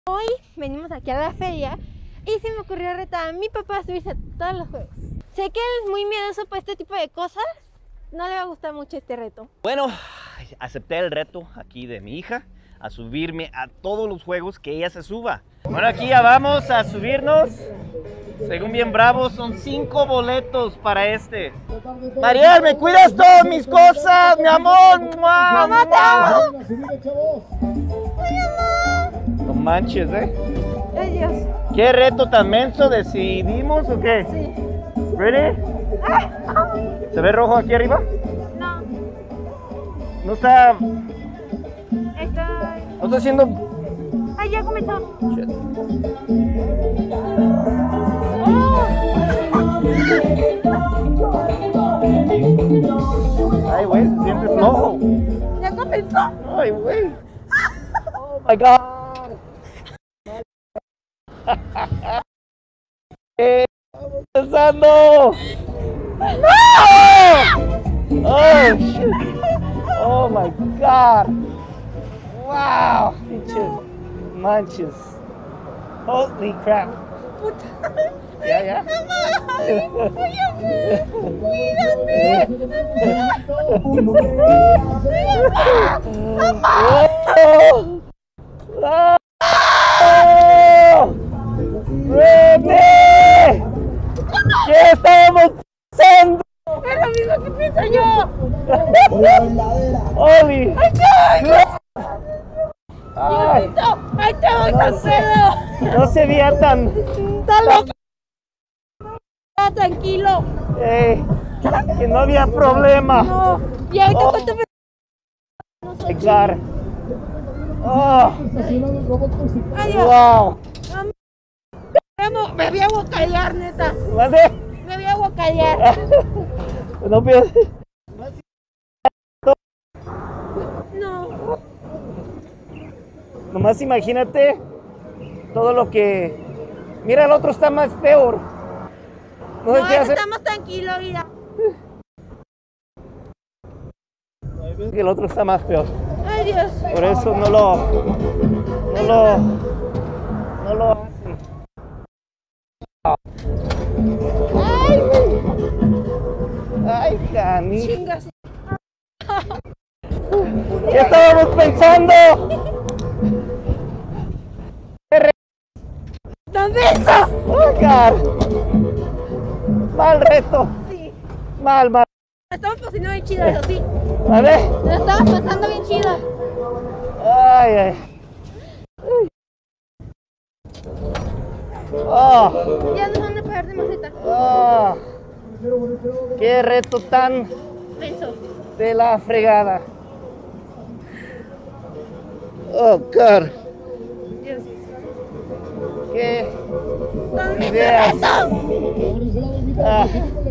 Hoy venimos aquí a la feria y se me ocurrió retar a mi papá a subirse a todos los juegos. Sé que él es muy miedoso para este tipo de cosas, no le va a gustar mucho este reto. Bueno, acepté el reto aquí de mi hija a subirme a todos los juegos que ella se suba. Bueno, aquí ya vamos a subirnos. Según bien bravo, son 5 boletos para este. Mariel, ¿me cuidas todas mis cosas, mi amor? ¡Mamá, te amo! No manches, Ay, Dios. ¿Qué reto tan menso decidimos o qué? Sí. ¿Ready? ¿Se ve rojo aquí arriba? No. No está... Está... No está haciendo... Ay, ya comenzó. Shit. Ay, güey, se siente flojo. Ya comenzó. Ay, güey. Oh my God. ¡Estamos empezando! ¡No! Oh, shit. Oh my God. Wow. Pinches manches. Holy crap. Ya, ya. ¡René! ¿Qué estamos haciendo? Es lo mismo que pienso yo. ¡Oli! ¡Ay! ¡Ay, te voy tan pedo! No se veía tan... ¡Está loco! ¡Está tranquilo! Que no había problema. No. Y ahorita Oh. cuánto me... Claro. Oh, Adiós. wow. Me voy a guacalear, neta. ¿Mande? Me voy a guacalear. No pienses. No. Nomás imagínate todo lo que... Mira, el otro está más peor. No sé No, qué hacer. estamos tranquilos, mira. Que el otro está más peor. Ay, Dios. Por eso no lo hace. Ay, Ay, Cani. chingas. ¿Qué estábamos pensando? ¿Dónde estás? Oh, God. Mal reto. Sí. Mal. Estamos pasando bien chido, eso sí. ¿Vale? Lo estamos pasando bien chido. Ay. Oh. Ya no van a pagar de maceta. Oh. Qué reto tan Penso. de la fregada. Oh, God. Dios. Qué ¿Dónde ideas. está? Ah.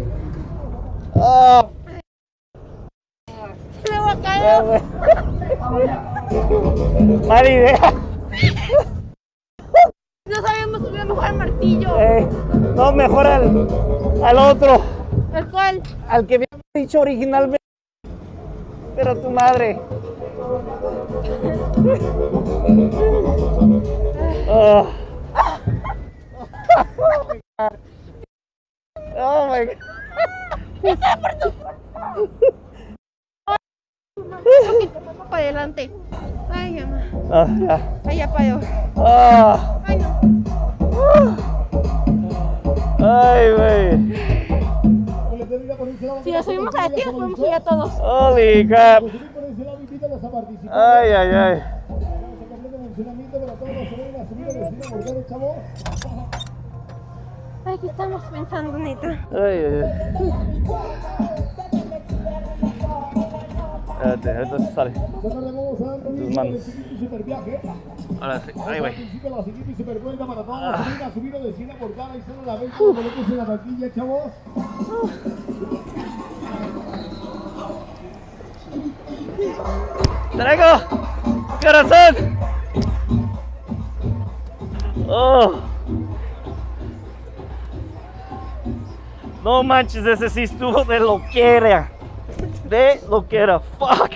Oh. Me voy a caer. Mala idea. No sabemos subir mejor al martillo. No, mejor al otro. ¿El cual? Al que había dicho originalmente. Pero tu madre. Oh. Oh my God. Para adelante. Ay, mamá. Ah, ya. Ay, ya paró. Ah. Ay, no. Ay, güey. Si nos subimos a la tía, nos podemos subir a todos. Holy crap. Ay. Ay, ¿qué estamos pensando, neta? Ay. Espérate, ahorita se sale. Tus manos. Ahora sí. Ay, güey. ¡Traigo! ¡Corazón! Oh. No manches, ese sí estuvo de lo que era. De lo que era. Fuck.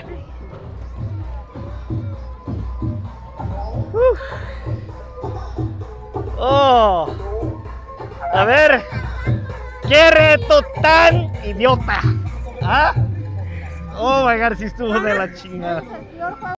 Oh. A ver. ¡Qué reto tan idiota! ¿Ah? Oh my god, sí estuvo de la chingada.